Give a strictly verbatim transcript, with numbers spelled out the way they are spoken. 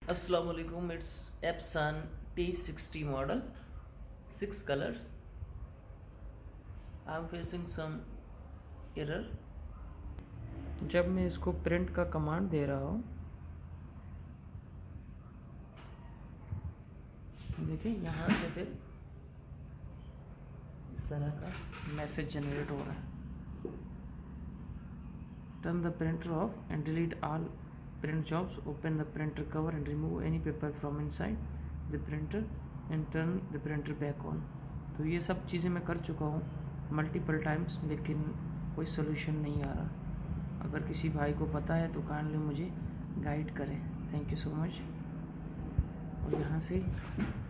Assalamu alaikum. It's Epson T sixty model, six colors. I'm facing some error. जब मैं इसको print का command दे रहा हूँ, देखिए यहाँ से फिर इस तरह का मैसेज जनरेट हो रहा है। Turn the printer off and delete all print jobs. Open the printer cover and remove any paper from inside the printer and turn the printer back on. तो ये सब चीज़ें मैं कर चुका हूँ मल्टीपल टाइम्स, लेकिन कोई सोल्यूशन नहीं आ रहा। अगर किसी भाई को पता है तो काइंडली मुझे गाइड करें। Thank you so much. और यहाँ से